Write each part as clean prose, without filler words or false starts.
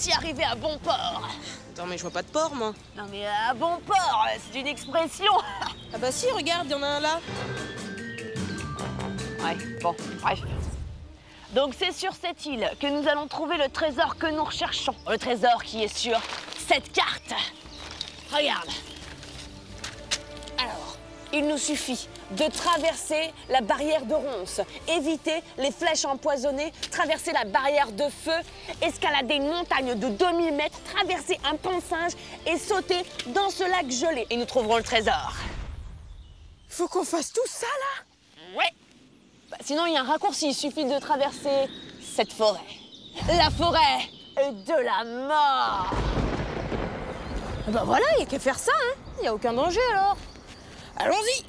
ainsi arriver à bon port. Attends, mais je vois pas de porc, moi. Non mais à bon port, c'est une expression. Ah bah si, regarde, il y en a un là. Ouais, bon, bref. Donc c'est sur cette île que nous allons trouver le trésor que nous recherchons. Le trésor qui est sur cette carte. Regarde. Alors, il nous suffit de traverser la barrière de ronces, éviter les flèches empoisonnées, traverser la barrière de feu, escalader une montagne de 2000 mètres, traverser un pont-singe et sauter dans ce lac gelé. Et nous trouverons le trésor. Faut qu'on fasse tout ça, là? Ouais. Bah, sinon, il y a un raccourci. Il suffit de traverser cette forêt. La forêt de la mort. Bah voilà, il y a qu'à faire ça, hein. Il y a aucun danger, alors. Allons-y.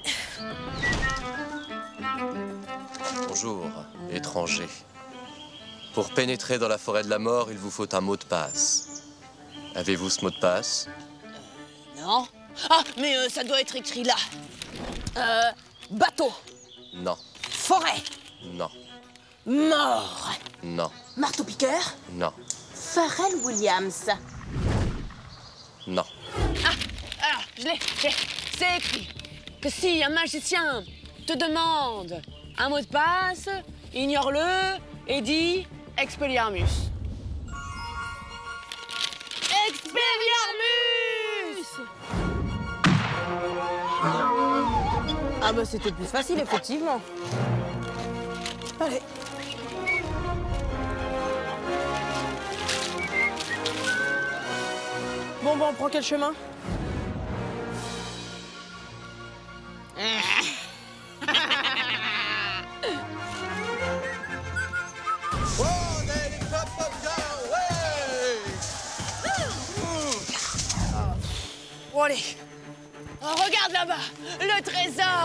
Bonjour, étranger. Pour pénétrer dans la forêt de la mort, il vous faut un mot de passe. Avez-vous ce mot de passe? Non. Ah, mais ça doit être écrit là. Bateau. Non. Forêt. Non. Mort. Non. Marteau-piqueur? Non. Pharrell Williams. Non. Ah, je l'ai. C'est écrit que si un magicien te demande un mot de passe, ignore-le et dis Expelliarmus. Expelliarmus! Ah bah c'était plus facile, effectivement. Allez. Bon, on prend quel chemin? Bon, allez. Oh, regarde là-bas, le trésor.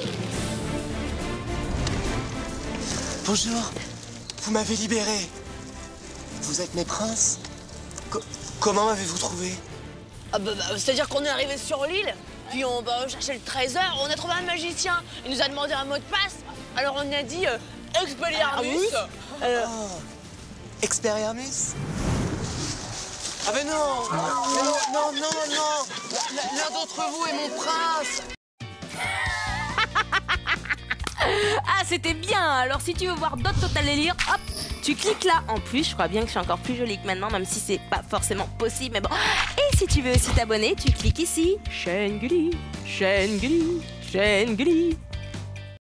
Bonjour. Vous m'avez libéré. Vous êtes mes princes? Comment m'avez-vous trouvé? Ah c'est-à-dire qu'on est arrivé sur l'île, puis on cherchait le trésor, on a trouvé un magicien. Il nous a demandé un mot de passe, alors on a dit Expelliarmus. Expelliarmus? Ah mais non! Mais non! L'un d'entre vous est mon prince! Ah, c'était bien. Alors, si tu veux voir d'autres Total Délire, hop, tu cliques là. En plus, je crois bien que je suis encore plus jolie que maintenant, même si c'est pas forcément possible, mais bon. Et si tu veux aussi t'abonner, tu cliques ici. Chaîne Gulli, chaîne Gulli, chaîne Gulli.